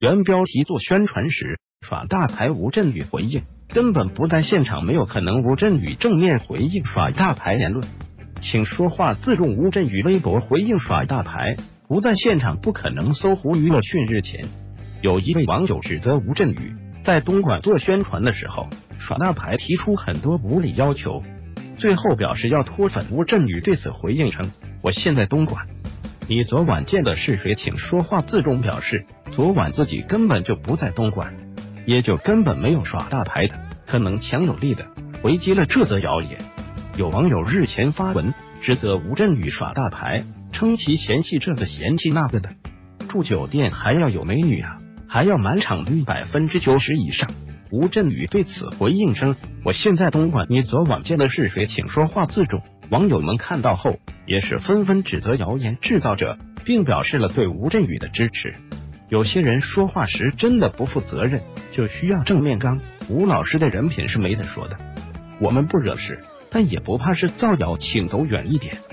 原标题做宣传时，耍大牌吴镇宇回应根本不在现场，没有可能。吴镇宇正面回应耍大牌言论，请说话自重。吴镇宇微博回应耍大牌不在现场不可能。搜狐娱乐讯日前，有一位网友指责吴镇宇在东莞做宣传的时候耍大牌，提出很多无理要求，最后表示要脱粉。吴镇宇对此回应称：“我现在东莞，你昨晚见的是谁？请说话自重。”表示昨晚自己根本就不在东莞，也就根本没有耍大牌的，可能强有力的回击了这则谣言。有网友日前发文指责吴镇宇耍大牌，称其嫌弃这个嫌弃那个的，住酒店还要有美女啊，还要满场率90%以上。吴镇宇对此回应称：“我现在东莞，你昨晚见的是谁？请说话自重。”网友们看到后也是纷纷指责谣言制造者，并表示了对吴镇宇的支持。有些人说话时真的不负责任，就需要正面刚。吴老师的人品是没得说的，我们不惹事，但也不怕是造谣，请走远一点。